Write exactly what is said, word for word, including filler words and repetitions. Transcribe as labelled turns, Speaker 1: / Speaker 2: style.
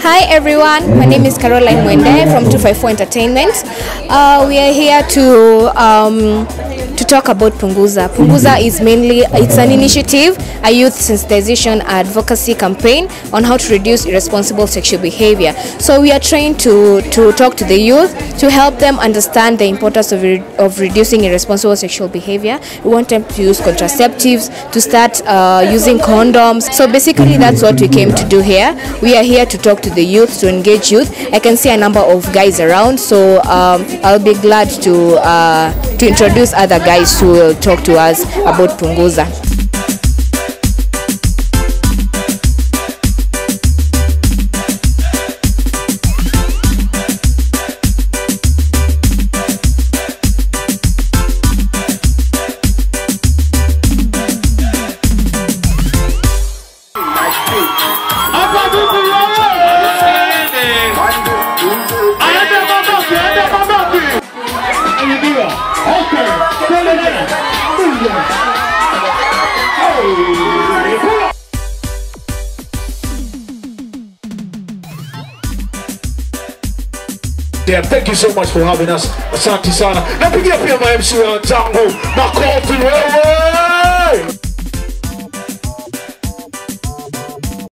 Speaker 1: Hi everyone, my name is Caroline Mwende from two five four Entertainment. Uh, we are here to um, to talk about Punguza. Punguza is mainly, it's an initiative, a youth sensitization advocacy campaign on how to reduce irresponsible sexual behavior. So we are trying to, to talk to the youth to help them understand the importance of, re of reducing irresponsible sexual behavior. We want them to use contraceptives, to start uh, using condoms. So basically that's what we came to do here. We are here to talk to the youth, to engage youth. I can see a number of guys around, so um, I'll be glad to, uh, to introduce other guys who will talk to us about Punguza.
Speaker 2: Yeah, thank you so much for having us. Asante sana. Napigia pia ma M C wa Tango, makofi wewe.